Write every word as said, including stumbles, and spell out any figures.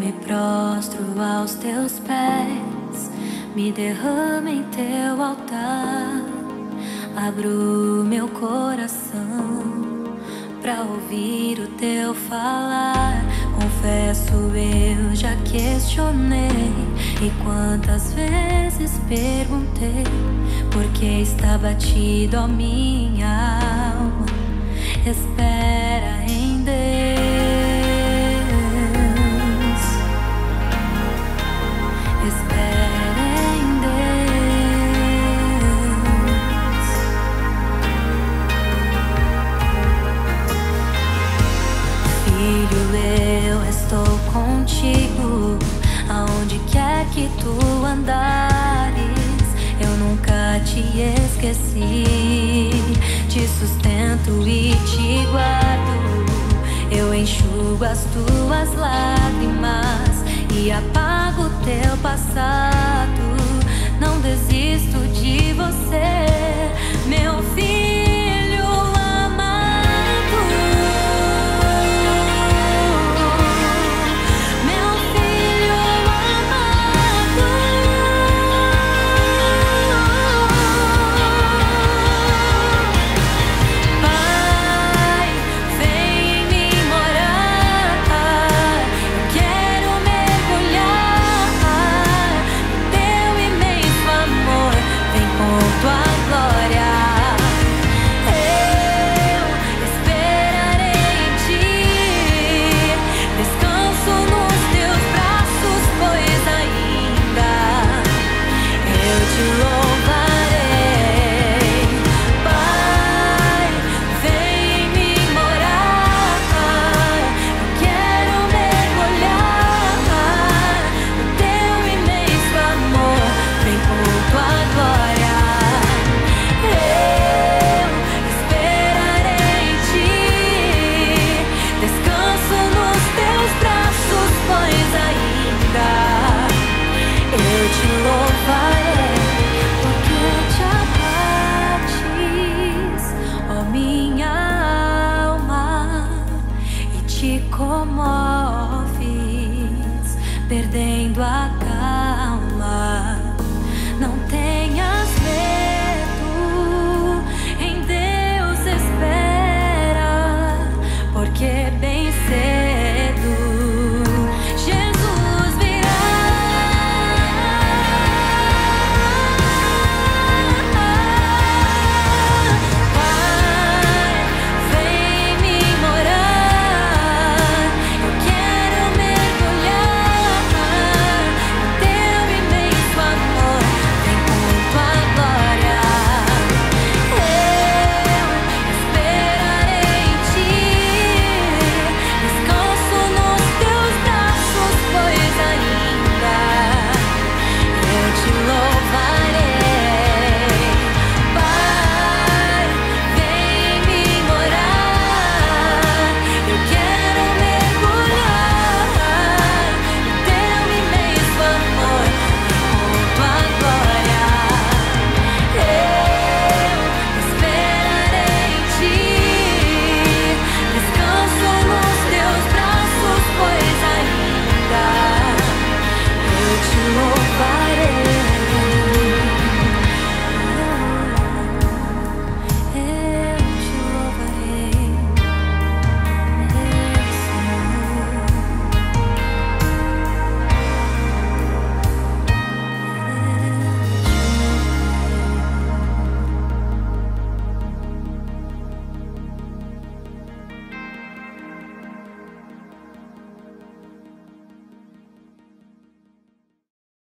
me prostro aos teus pés, me derramo em teu altar. Abro meu coração pra ouvir o teu falar. Confesso, eu já questionei, e quantas vezes perguntei por que está batido a minha alma. Espera em Deus, espera em Deus. Filho, eu estou contigo, aonde quer que tu andares. Eu nunca te esqueci, te sustento e te guardo. Eu enxugo as tuas lágrimas e apago teu passado. Não desisto de você, meu filho.